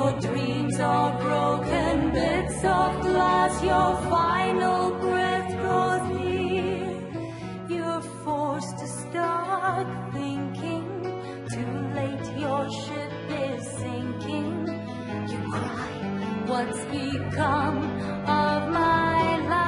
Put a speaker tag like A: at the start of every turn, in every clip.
A: Your dreams are broken bits of glass. Your final breath draws near. You're forced to start thinking. Too late, your ship is sinking. You cry, what's become of my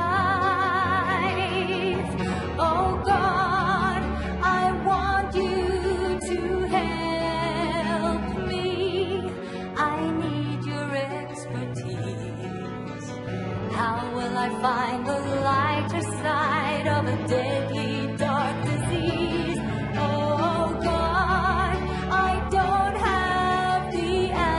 A: life? Oh God, I want you to help me. I need your expertise. How will I find the lighter side of a deadly dark disease? Oh God, I don't have the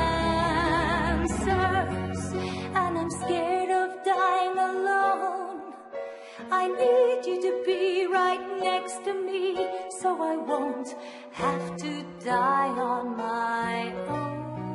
A: answers, and I'm scared of dying alone. I need you to be right next to me, so I won't have to die on my own.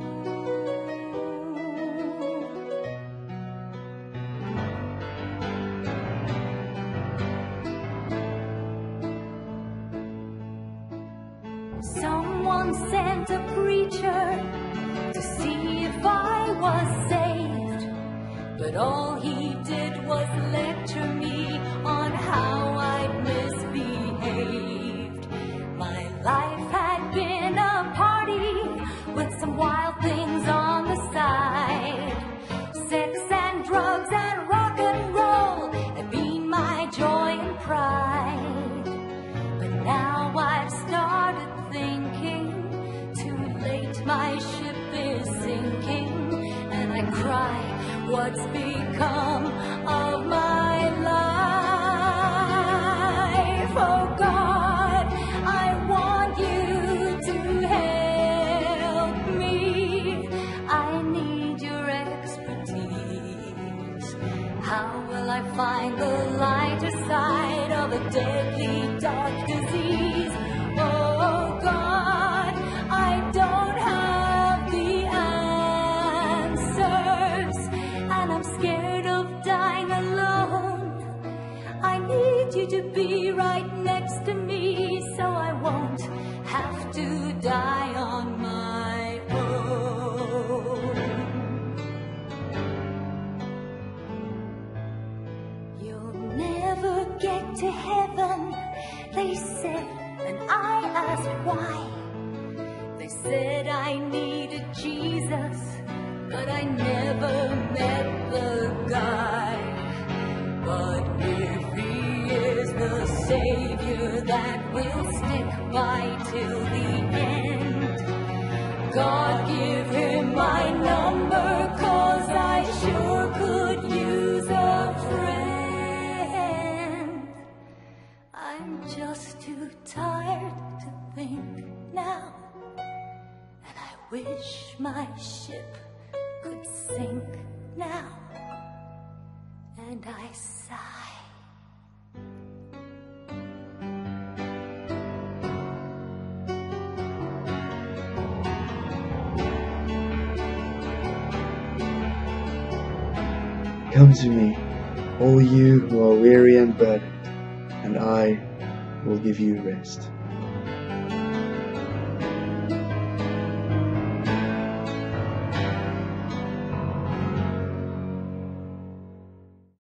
A: Someone sent a preacher to see if I was saved, but all he did was lecture me on how I'd misbehaved. My life had been a party with some wild things on the side. Sex and drugs and rock and roll had been my joy and pride. But now I've started thinking, too late, my ship is sinking, and I cry, what's become of my life? Oh God, I want you to help me. I need your expertise. How will I find the lighter side of a deadly dark disease? Oh God, I don't have the answers, and I'm scared of dying alone. I need you to be right next to me, so I won't have to die on my own. You'll never get to heaven, they said, and I asked why. They said I needed Jesus, but I never met the guy. But if he is the Savior that will stick by till the end, God give him my number, 'cause I sure could use a friend. I'm just too tired to think now, and I wish my ship could sink now, and I sigh.
B: Come to me, all you who are weary and burdened, and I will give you rest.